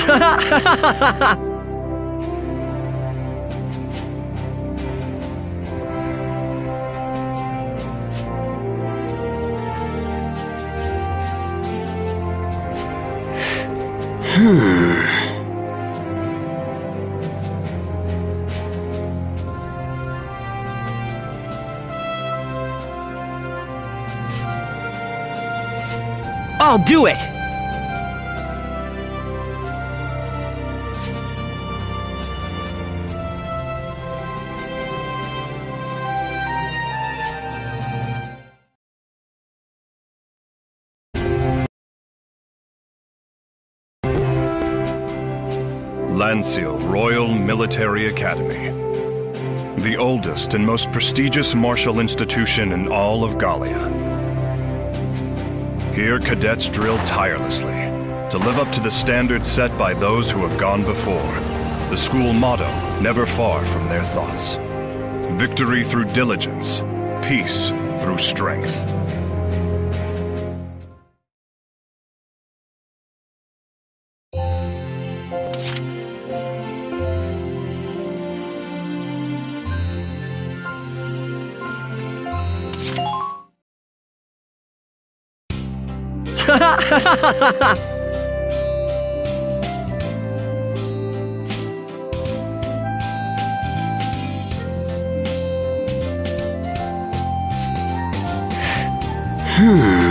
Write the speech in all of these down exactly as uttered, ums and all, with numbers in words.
Hmm. I'll do it! Lanciel Royal Military Academy. The oldest and most prestigious martial institution in all of Gallia. Here, cadets drill tirelessly to live up to the standards set by those who have gone before. The school motto, never far from their thoughts. Victory through diligence, peace through strength. Hmm.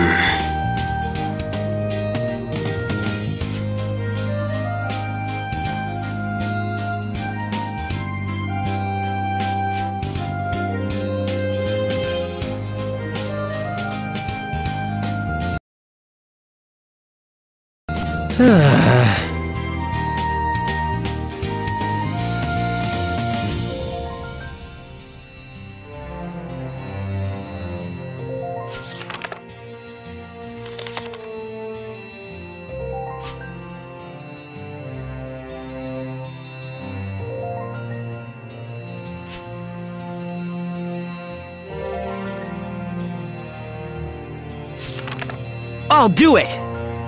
I'll do it!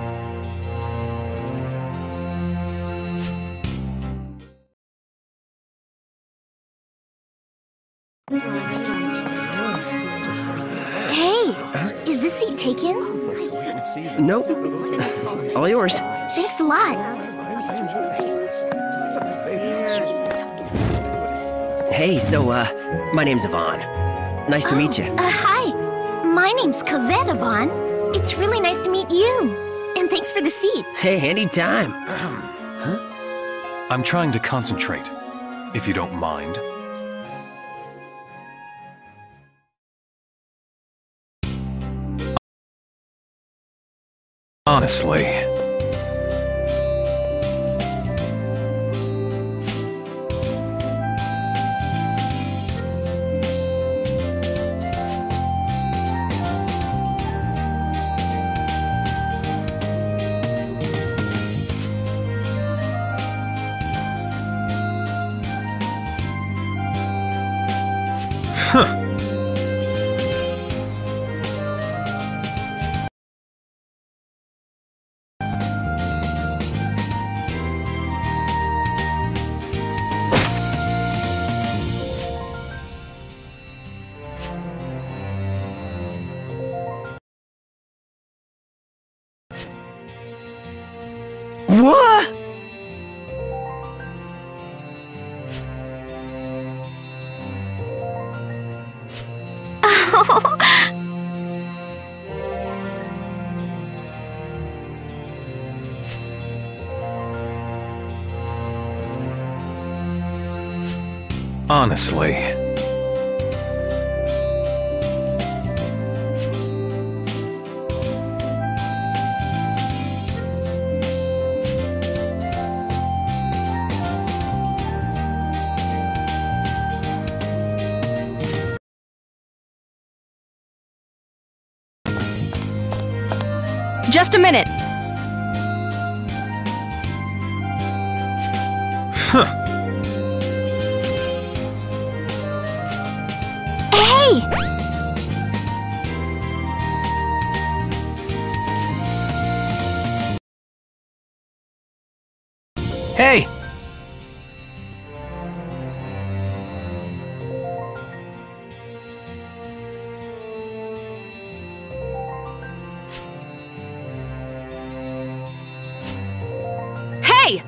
Hey! Is this seat taken? Nope. All yours. Thanks a lot. Hey, so, uh, my name's Yvonne. Nice to Oh, meet you. Uh, hi. My name's Cosette Yvonne. It's really nice to meet you. And thanks for the seat. Hey, anytime. Huh? I'm trying to concentrate, if you don't mind. Honestly. Huh. What? Honestly. Just a minute. Huh. Hey! Hey! Hey!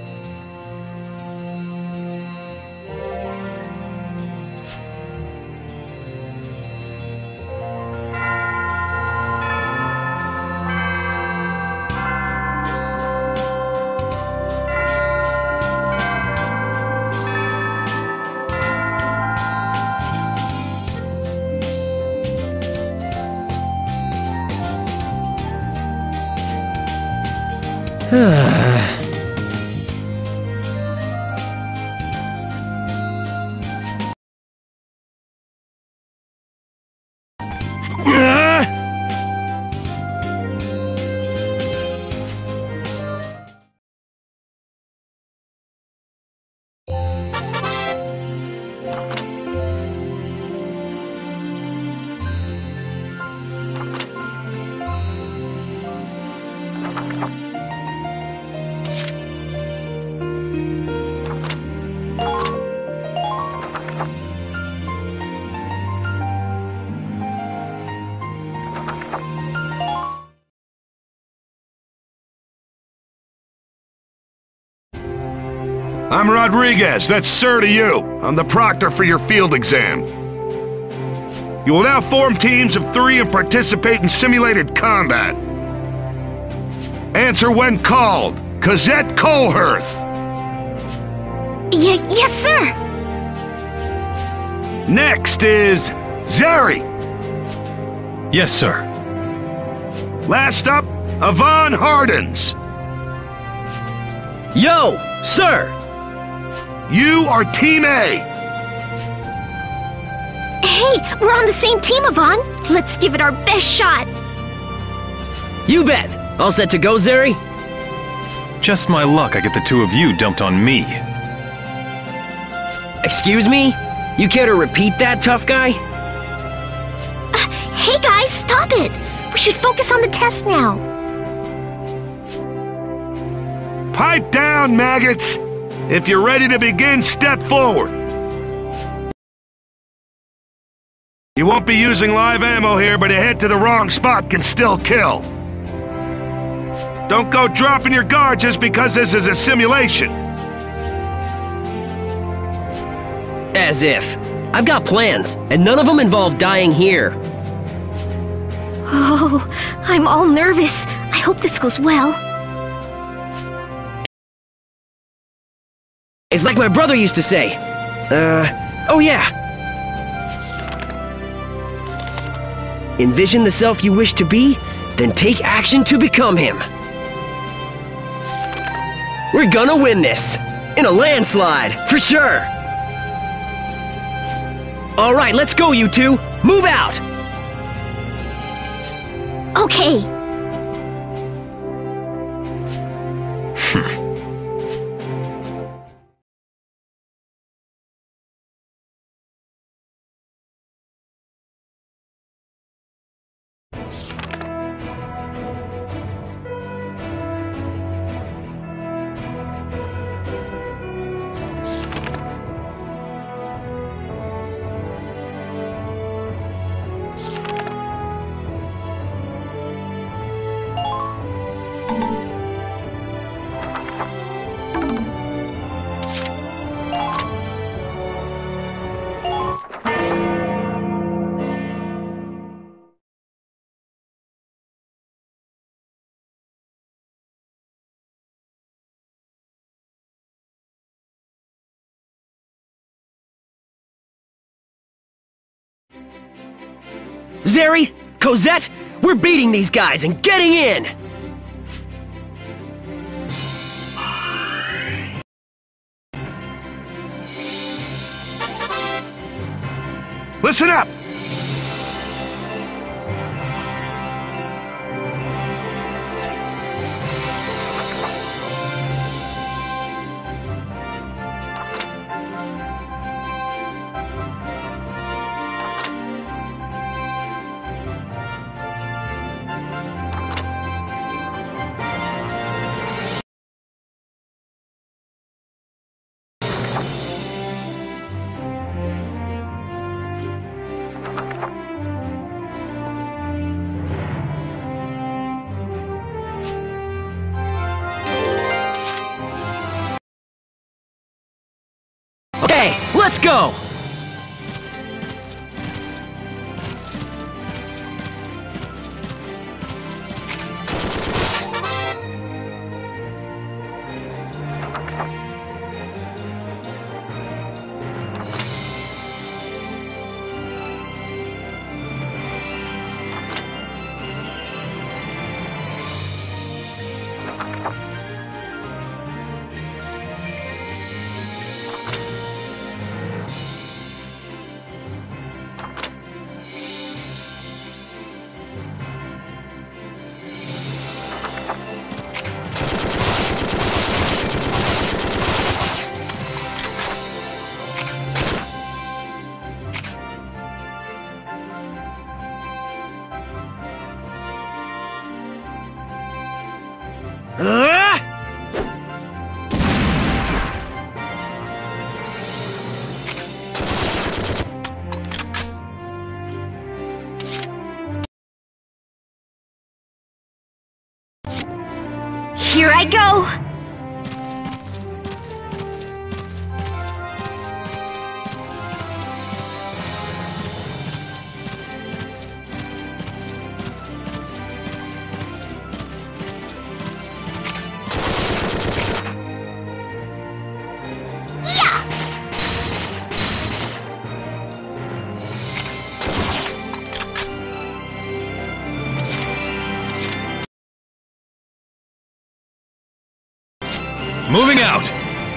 I'm Rodriguez, that's sir to you. I'm the proctor for your field exam. You will now form teams of three and participate in simulated combat. Answer when called. Cosette Colehurth. Y yes, sir. Next is Zeri. Yes, sir. Last up, Yvonne Hardens. Yo! Sir! You are Team A. Hey, we're on the same team, Yvonne. Let's give it our best shot. You bet! All set to go, Zeri? Just my luck I get the two of you dumped on me. Excuse me? You care to repeat that, tough guy? Uh, hey guys, stop it! We should focus on the test now. Pipe down, maggots! If you're ready to begin, step forward. You won't be using live ammo here, but a hit to the wrong spot can still kill. Don't go dropping your guard just because this is a simulation. As if. I've got plans, and none of them involve dying here. Oh, I'm all nervous. I hope this goes well. It's like my brother used to say. Uh, oh yeah. Envision the self you wish to be, then take action to become him. We're gonna win this. In a landslide, for sure. All right, let's go, you two. Move out. Okay. Zeri, Cosette, we're beating these guys and getting in! Listen up! let's go! Uh! Here I go! Moving out!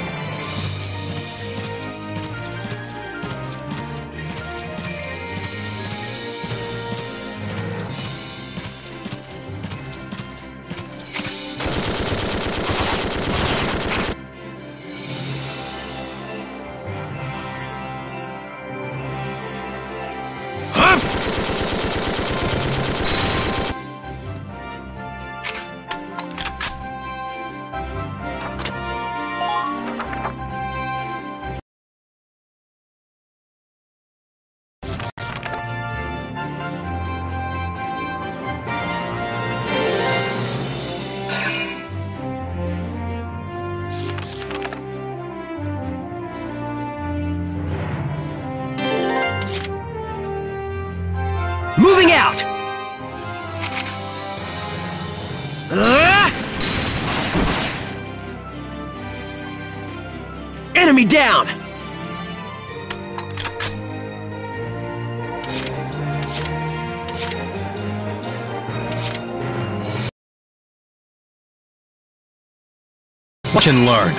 Moving out! Uh! Enemy down! Watch and learn.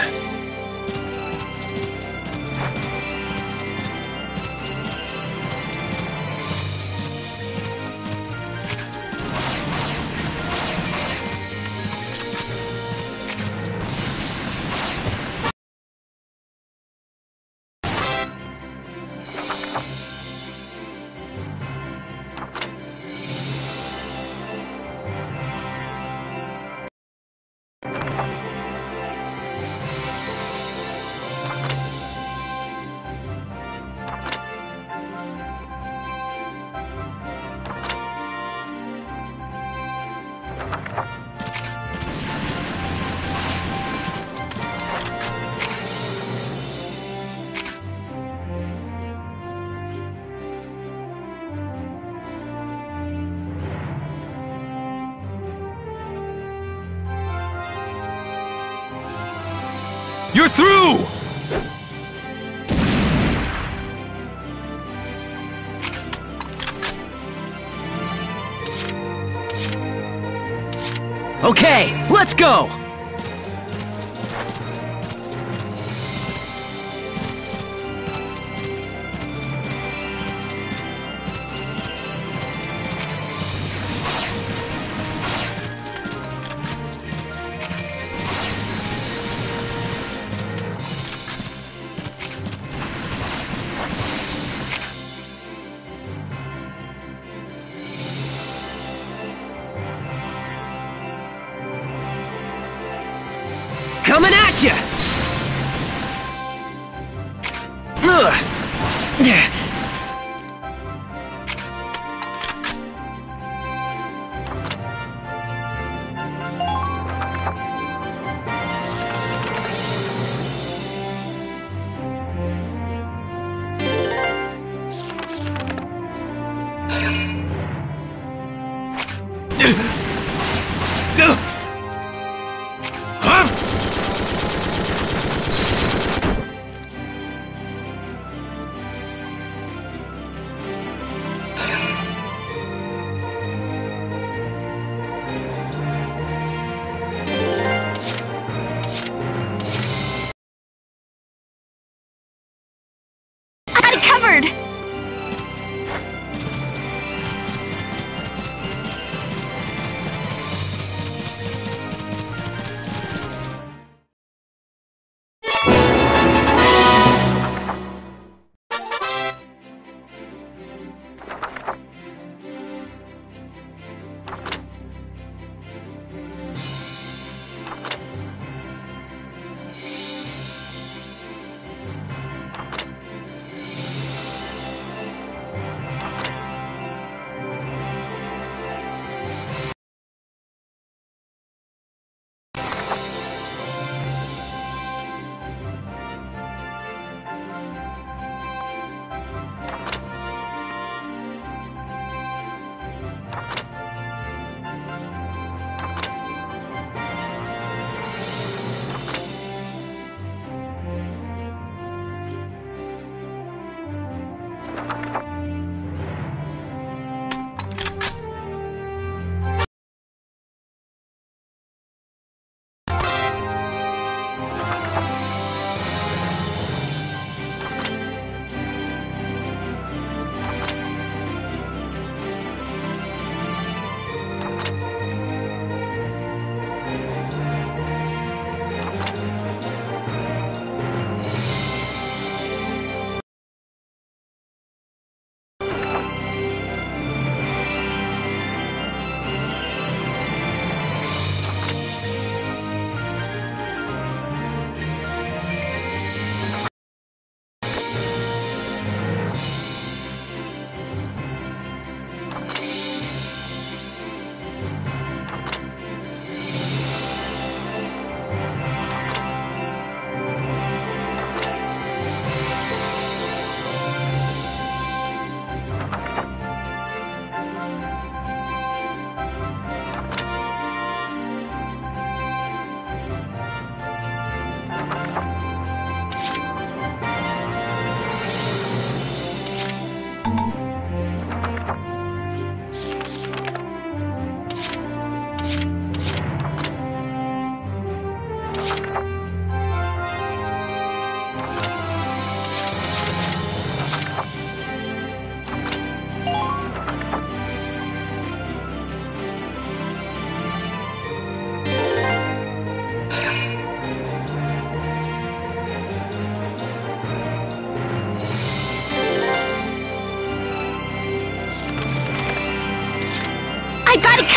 You're through! Okay, let's go! Coming at you! Ugh.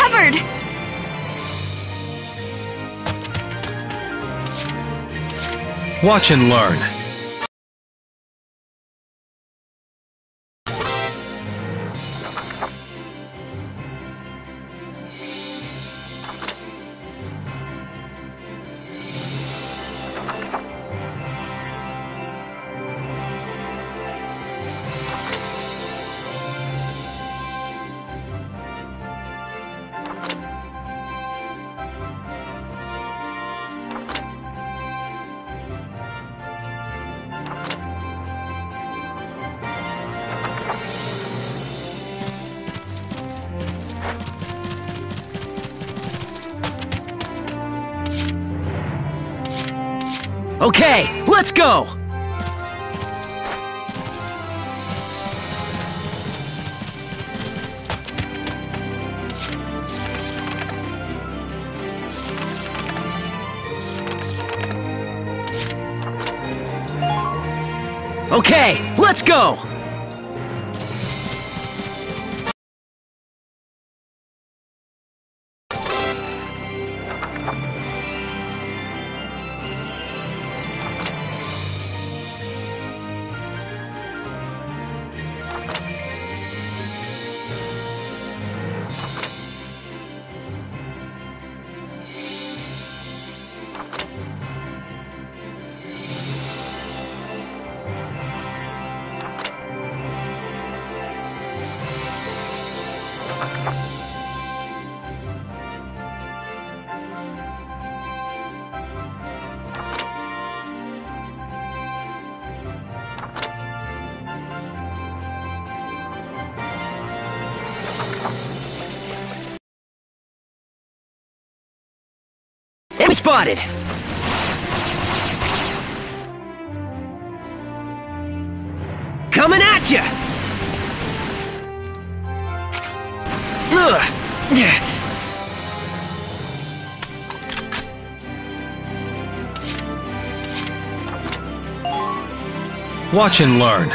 covered! Watch and learn. Okay, let's go! Okay, let's go! Enemy spotted! Coming at ya! Ugh. Watch and learn.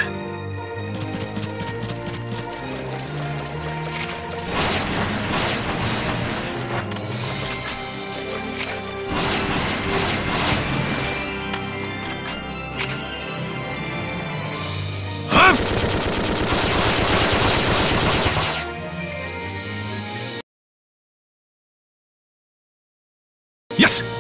Yes!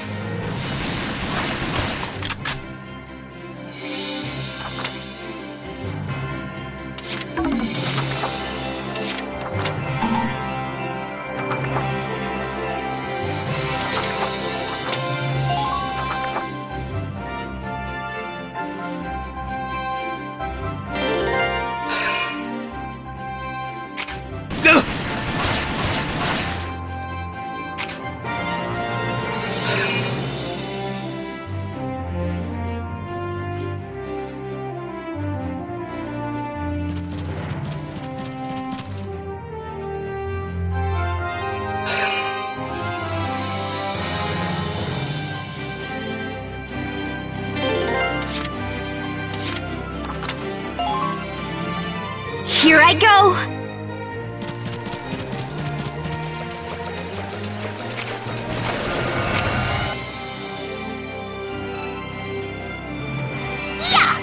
Here I go! Yeah!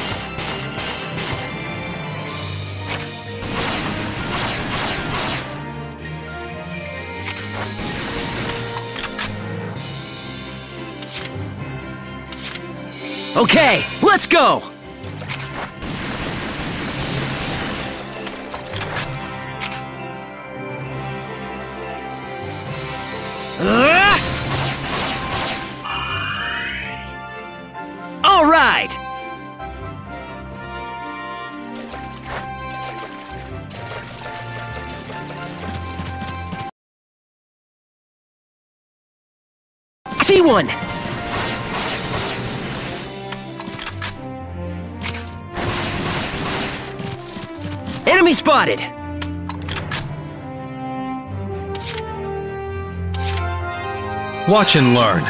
Okay, let's go! Uh! All right! I see one! Enemy spotted! Watch and learn.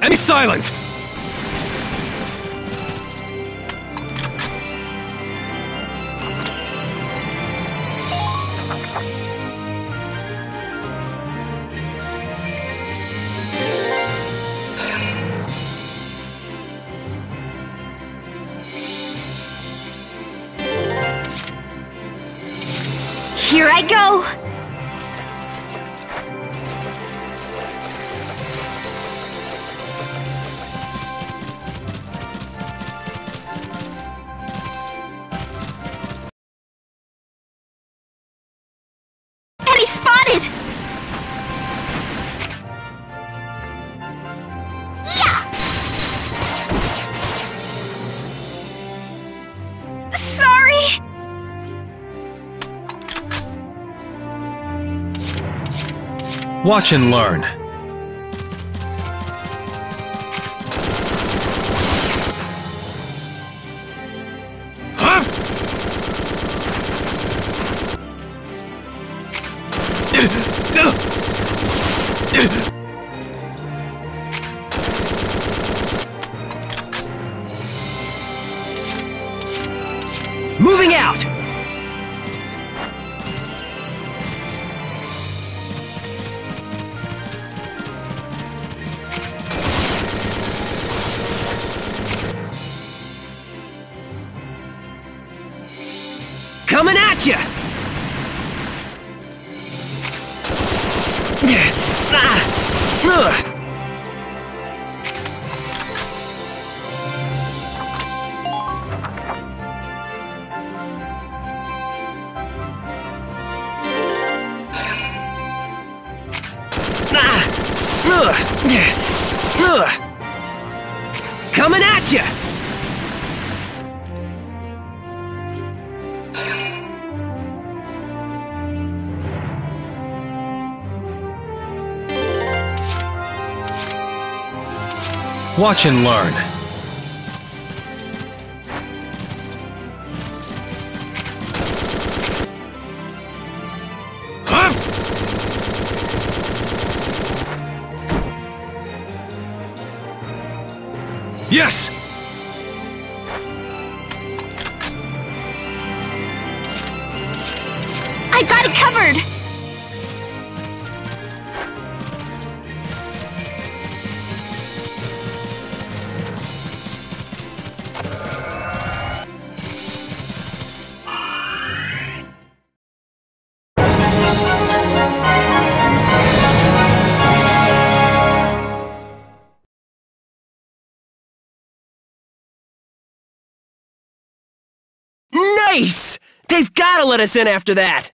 And be silent! Here I go! Enemy spotted! Yeah! Sorry! Watch and learn. Huh? Moving out! Coming at you! Coming at you! Watch and learn. Huh? Yes! I got it covered! Nice! They've gotta let us in after that!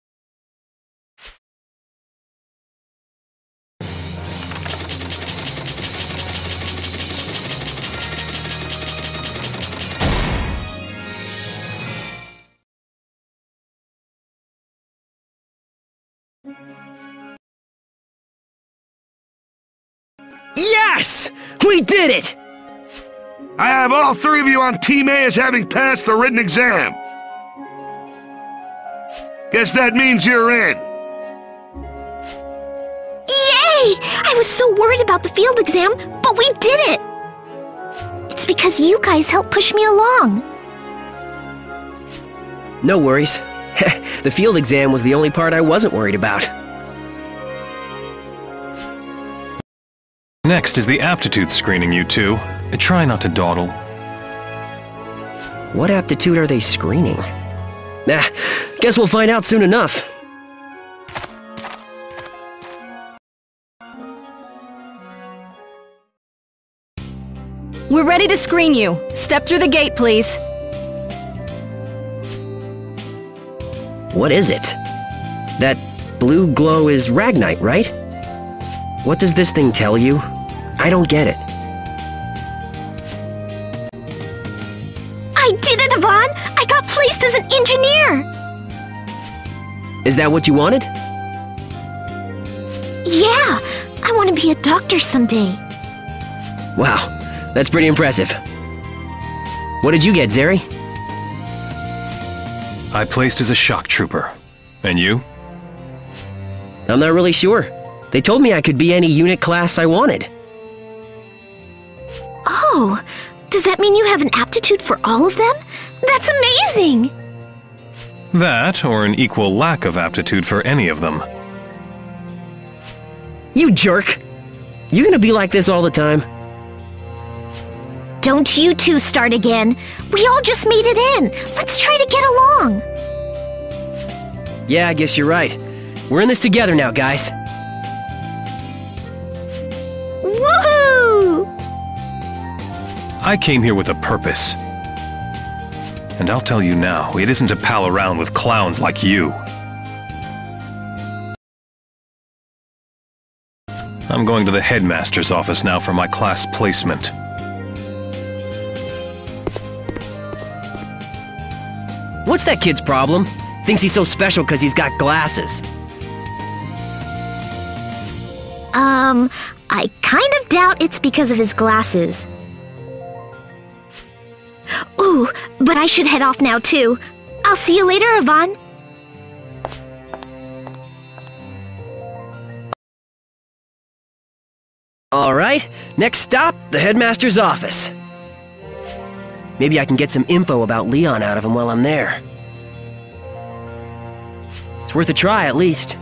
Yes! We did it! I have all three of you on Team A as having passed the written exam. Guess that means you're in. Yay! I was so worried about the field exam, but we did it! It's because you guys helped push me along. No worries. The field exam was the only part I wasn't worried about. Next is the aptitude screening, you two. Try not to dawdle. What aptitude are they screening? Nah, guess we'll find out soon enough. We're ready to screen you. Step through the gate, please. What is it? That blue glow is Ragnite, right? What does this thing tell you? I don't get it. I did it, Yvonne! I got placed as an engineer! Is that what you wanted? Yeah! I want to be a doctor someday. Wow, that's pretty impressive. What did you get, Zeri? I placed as a shock trooper. And you? I'm not really sure. They told me I could be any unit class I wanted. Oh, does that mean you have an aptitude for all of them? That's amazing! That, or an equal lack of aptitude for any of them. You jerk! You gonna be like this all the time? Don't you two start again. We all just made it in. Let's try to get along. Yeah, I guess you're right. We're in this together now, guys. Woohoo! I came here with a purpose. And I'll tell you now, it isn't to pal around with clowns like you. I'm going to the headmaster's office now for my class placement. What's that kid's problem? Thinks he's so special because he's got glasses. Um, I kind of doubt it's because of his glasses. Ooh, but I should head off now too. I'll see you later, Yvonne. Alright, next stop, the headmaster's office. Maybe I can get some info about Leon out of him while I'm there. It's worth a try, at least.